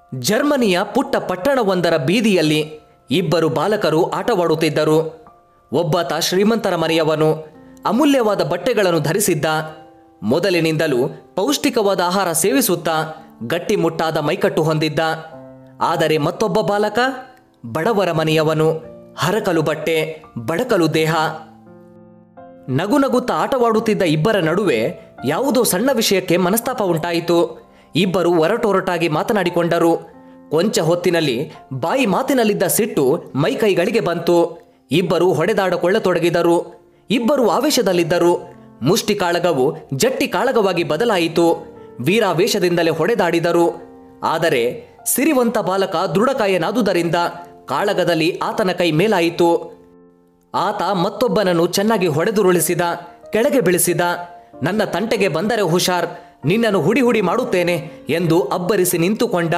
ಜರ್ಮನಿಯ ಪುಟ್ಟ ಪಟ್ಟಣವೊಂದರ ಬೀದಿಯಲ್ಲಿ ಇಬ್ಬರು ಬಾಲಕರು ಆಟವಾಡುತ್ತಿದ್ದರು. ಒಬ್ಬಾತ ಶ್ರೀಮಂತರ ಮನೆಯವನು, ಅಮೂಲ್ಯವಾದ ಬಟ್ಟೆಗಳನ್ನು ಧರಿಸಿದ್ದ. ಮೊದಲಿನಿಂದಲೂ ಪೌಷ್ಟಿಕವಾದ ಆಹಾರ ಸೇವಿಸುತ್ತಾ ಗಟ್ಟಿಮುಟ್ಟಾದ ಮೈಕಟ್ಟು ಹೊಂದಿದ್ದ. ಆದರೆ ಮತ್ತೊಬ್ಬ ಬಾಲಕ ಬಡವರ ಮನೆಯವನು, ಹರಕಲು ಬಟ್ಟೆ, ಬಡಕಲು ದೇಹ. ನಗುನಗುತ್ತಾ ಆಟವಾಡುತ್ತಿದ್ದ ಇಬ್ಬರ ನಡುವೆ ಯಾವುದೋ ಸಣ್ಣ ವಿಷಯಕ್ಕೆ ಮನಸ್ತಾಪ ಉಂಟಾಯಿತು. ಇಬ್ಬರು ಒರಟೊರಟಾಗಿ ಮಾತನಾಡಿಕೊಂಡರು. ಕೊಂಚ ಹೊತ್ತಿನಲ್ಲಿ ಬಾಯಿ ಮಾತಿನಲ್ಲಿದ್ದ ಸಿಟ್ಟು ಮೈಕೈಗಳಿಗೆ ಬಂತು. ಇಬ್ಬರು ಹೊಡೆದಾಡಿಕೊಳ್ಳತೊಡಗಿದರು. ಇಬ್ಬರು ಆವೇಶದಲ್ಲಿದ್ದರು. ಮುಷ್ಟಿ ಕಾಳಗವು ಜಟ್ಟಿ ಕಾಳಗವಾಗಿ ಬದಲಾಯಿತು. ವೀರಾವೇಶದಿಂದಲೇ ಹೊಡೆದಾಡಿದರು. ಆದರೆ ಸಿರಿವಂತ ಬಾಲಕ ದೃಢಕಾಯನಾದುದರಿಂದ ಕಾಳಗದಲ್ಲಿ ಆತನ ಕೈ ಮೇಲಾಯಿತು. ಆತ ಮತ್ತೊಬ್ಬನನ್ನು ಚೆನ್ನಾಗಿ ಹೊಡೆದುರುಳಿಸಿದ, ಕೆಳಗೆ ಬೀಳಿಸಿದ. ನನ್ನ ತಂಟೆಗೆ ಬಂದರೆ ಹುಷಾರ್, ನಿನ್ನನ್ನು ಹುಡಿ ಹುಡಿ ಮಾಡುತ್ತೇನೆ ಎಂದು ಅಬ್ಬರಿಸಿ ನಿಂತುಕೊಂಡ.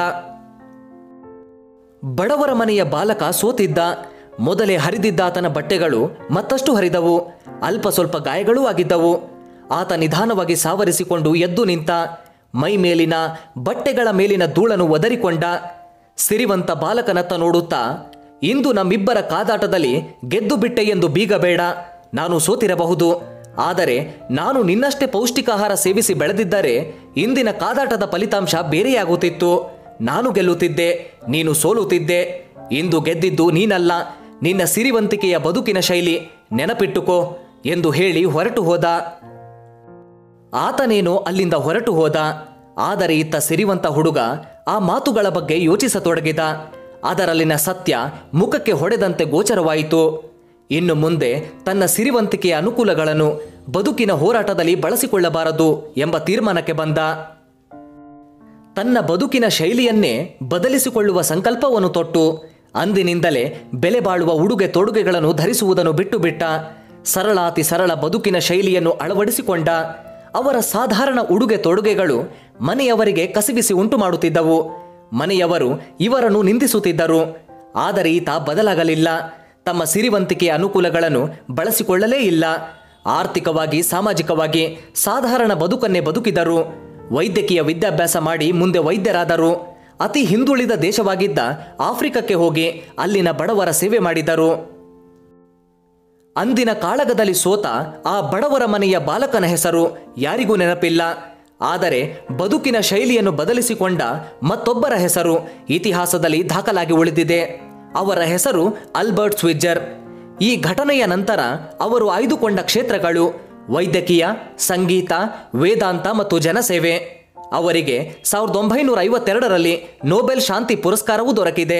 ಬಡವರ ಮನೆಯ ಬಾಲಕ ಸೋತಿದ್ದ. ಮೊದಲೇ ಹರಿದಿದ್ದ ಆತನ ಬಟ್ಟೆಗಳು ಮತ್ತಷ್ಟು ಹರಿದವು. ಅಲ್ಪ ಸ್ವಲ್ಪ ಗಾಯಗಳೂ ಆಗಿದ್ದವು. ಆತ ನಿಧಾನವಾಗಿ ಸಾವರಿಸಿಕೊಂಡು ಎದ್ದು ನಿಂತ. ಮೈ ಮೇಲಿನ ಬಟ್ಟೆಗಳ ಮೇಲಿನ ಧೂಳನ್ನು ಒದರಿಕೊಂಡ. ಸಿರಿವಂತ ಬಾಲಕನತ್ತ ನೋಡುತ್ತಾ, ಇಂದು ನಮ್ಮಿಬ್ಬರ ಕಾದಾಟದಲ್ಲಿ ಗೆದ್ದು ಬಿಟ್ಟೆ ಎಂದು ಬೀಗಬೇಡ. ನಾನು ಸೋತಿರಬಹುದು, ಆದರೆ ನಾನು ನಿನ್ನಷ್ಟೇ ಪೌಷ್ಟಿಕಾಹಾರ ಸೇವಿಸಿ ಬೆಳೆದಿದ್ದರೆ ಇಂದಿನ ಕಾದಾಟದ ಫಲಿತಾಂಶ ಬೇರೆಯಾಗುತ್ತಿತ್ತು. ನಾನು ಗೆಲ್ಲುತ್ತಿದ್ದೆ, ನೀನು ಸೋಲುತ್ತಿದ್ದೆ. ಇಂದು ಗೆದ್ದಿದ್ದು ನೀನಲ್ಲ, ನಿನ್ನ ಸಿರಿವಂತಿಕೆಯ ಬದುಕಿನ ಶೈಲಿ, ನೆನಪಿಟ್ಟುಕೋ ಎಂದು ಹೇಳಿ ಹೊರಟು ಹೋದ. ಆತನೇನೋ ಅಲ್ಲಿಂದ ಹೊರಟು ಹೋದ. ಆದರೆ ಇತ್ತ ಸಿರಿವಂತ ಹುಡುಗ ಆ ಮಾತುಗಳ ಬಗ್ಗೆ ಯೋಚಿಸತೊಡಗಿದ. ಅದರಲ್ಲಿನ ಸತ್ಯ ಮುಖಕ್ಕೆ ಹೊಡೆದಂತೆ ಗೋಚರವಾಯಿತು. ಇನ್ನು ಮುಂದೆ ತನ್ನ ಸಿರಿವಂತಿಕೆಯ ಅನುಕೂಲಗಳನ್ನು ಬದುಕಿನ ಹೋರಾಟದಲ್ಲಿ ಬಳಸಿಕೊಳ್ಳಬಾರದು ಎಂಬ ತೀರ್ಮಾನಕ್ಕೆ ಬಂದ. ತನ್ನ ಬದುಕಿನ ಶೈಲಿಯನ್ನೇ ಬದಲಿಸಿಕೊಳ್ಳುವ ಸಂಕಲ್ಪವನ್ನು ತೊಟ್ಟು ಅಂದಿನಿಂದಲೇ ಬೆಲೆ ಬಾಳುವ ಉಡುಗೆ ತೊಡುಗೆಗಳನ್ನು ಧರಿಸುವುದನ್ನು ಬಿಟ್ಟುಬಿಟ್ಟ. ಸರಳಾತಿ ಸರಳ ಬದುಕಿನ ಶೈಲಿಯನ್ನು ಅಳವಡಿಸಿಕೊಂಡ. ಅವರ ಸಾಧಾರಣ ಉಡುಗೆ ತೊಡುಗೆಗಳು ಮನೆಯವರಿಗೆ ಕಸಿವಿಸಿ ಉಂಟು ಮಾಡುತ್ತಿದ್ದವು. ಮನೆಯವರು ಇವರನ್ನು ನಿಂದಿಸುತ್ತಿದ್ದರು. ಆದರೆ ಈತ ಬದಲಾಗಲಿಲ್ಲ. ತಮ್ಮ ಸಿರಿವಂತಿಕೆಯ ಅನುಕೂಲಗಳನ್ನು ಬಳಸಿಕೊಳ್ಳಲೇ ಇಲ್ಲ. ಆರ್ಥಿಕವಾಗಿ, ಸಾಮಾಜಿಕವಾಗಿ ಸಾಧಾರಣ ಬದುಕನ್ನೇ ಬದುಕಿದರು. ವೈದ್ಯಕೀಯ ವಿದ್ಯಾಭ್ಯಾಸ ಮಾಡಿ ಮುಂದೆ ವೈದ್ಯರಾದರು. ಅತಿ ಹಿಂದುಳಿದ ದೇಶವಾಗಿದ್ದ ಆಫ್ರಿಕಕ್ಕೆ ಹೋಗಿ ಅಲ್ಲಿನ ಬಡವರ ಸೇವೆ ಮಾಡಿದರು. ಅಂದಿನ ಕಾಳಗದಲ್ಲಿ ಸೋತ ಆ ಬಡವರ ಮನೆಯ ಬಾಲಕನ ಹೆಸರು ಯಾರಿಗೂ ನೆನಪಿಲ್ಲ. ಆದರೆ ಬದುಕಿನ ಶೈಲಿಯನ್ನು ಬದಲಿಸಿಕೊಂಡ ಮತ್ತೊಬ್ಬರ ಹೆಸರು ಇತಿಹಾಸದಲ್ಲಿ ದಾಖಲಾಗಿ ಉಳಿದಿದೆ. ಅವರ ಹೆಸರು ಆಲ್ಬರ್ಟ್ ಸ್ವಿಟ್ಜರ್. ಈ ಘಟನೆಯ ನಂತರ ಅವರು ಆಯ್ದುಕೊಂಡ ಕ್ಷೇತ್ರಗಳು ವೈದ್ಯಕೀಯ, ಸಂಗೀತ, ವೇದಾಂತ ಮತ್ತು ಜನಸೇವೆ. ಅವರಿಗೆ 1952ರಲ್ಲಿ ನೊಬೆಲ್ ಶಾಂತಿ ಪುರಸ್ಕಾರವೂ ದೊರಕಿದೆ.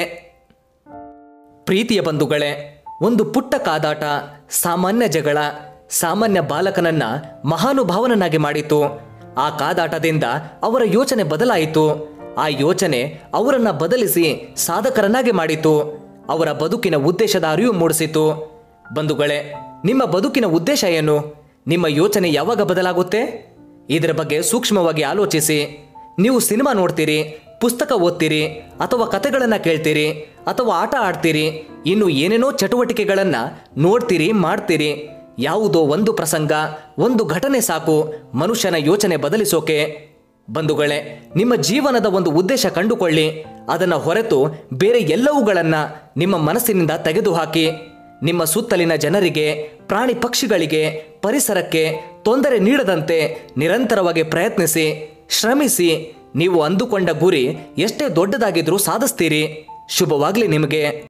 ಪ್ರೀತಿಯ ಬಂಧುಗಳೇ, ಒಂದು ಪುಟ್ಟ ಕಾದಾಟ, ಸಾಮಾನ್ಯ ಜಗಳ, ಸಾಮಾನ್ಯ ಬಾಲಕನನ್ನ ಮಹಾನುಭಾವನನ್ನಾಗಿ ಮಾಡಿತು. ಆ ಕಾದಾಟದಿಂದ ಅವರ ಯೋಚನೆ ಬದಲಾಯಿತು. ಆ ಯೋಚನೆ ಅವರನ್ನ ಬದಲಿಸಿ ಸಾಧಕರನ್ನಾಗಿ ಮಾಡಿತು. ಅವರ ಬದುಕಿನ ಉದ್ದೇಶದ ಅರಿವು ಮೂಡಿಸಿತು. ಬಂಧುಗಳೇ, ನಿಮ್ಮ ಬದುಕಿನ ಉದ್ದೇಶ ಏನು? ನಿಮ್ಮ ಯೋಚನೆ ಯಾವಾಗ ಬದಲಾಗುತ್ತೆ? ಇದರ ಬಗ್ಗೆ ಸೂಕ್ಷ್ಮವಾಗಿ ಆಲೋಚಿಸಿ. ನೀವು ಸಿನಿಮಾ ನೋಡ್ತೀರಿ, ಪುಸ್ತಕ ಓದ್ತೀರಿ, ಅಥವಾ ಕಥೆಗಳನ್ನು ಕೇಳ್ತೀರಿ, ಅಥವಾ ಆಟ ಆಡ್ತೀರಿ, ಇನ್ನು ಏನೇನೋ ಚಟುವಟಿಕೆಗಳನ್ನು ನೋಡ್ತೀರಿ, ಮಾಡ್ತೀರಿ. ಯಾವುದೋ ಒಂದು ಪ್ರಸಂಗ, ಒಂದು ಘಟನೆ ಸಾಕು ಮನುಷ್ಯನ ಯೋಚನೆ ಬದಲಿಸೋಕೆ. ಬಂಧುಗಳೇ, ನಿಮ್ಮ ಜೀವನದ ಒಂದು ಉದ್ದೇಶ ಕಂಡುಕೊಳ್ಳಿ. ಅದನ್ನು ಹೊರತು ಬೇರೆ ಎಲ್ಲವುಗಳನ್ನು ನಿಮ್ಮ ಮನಸ್ಸಿನಿಂದ ತೆಗೆದುಹಾಕಿ. ನಿಮ್ಮ ಸುತ್ತಲಿನ ಜನರಿಗೆ, ಪ್ರಾಣಿ ಪಕ್ಷಿಗಳಿಗೆ, ಪರಿಸರಕ್ಕೆ ತೊಂದರೆ ನೀಡದಂತೆ ನಿರಂತರವಾಗಿ ಪ್ರಯತ್ನಿಸಿ, ಶ್ರಮಿಸಿ. ನೀವು ಅಂದುಕೊಂಡ ಗುರಿ ಎಷ್ಟೇ ದೊಡ್ಡದಾಗಿದ್ರೂ ಸಾಧಿಸ್ತೀರಿ. ಶುಭವಾಗಲಿ ನಿಮಗೆ.